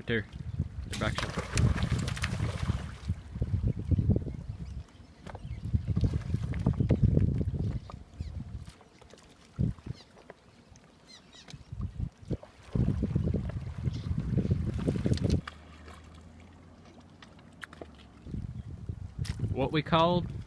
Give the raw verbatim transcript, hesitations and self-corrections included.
right there. They're back shot. What we called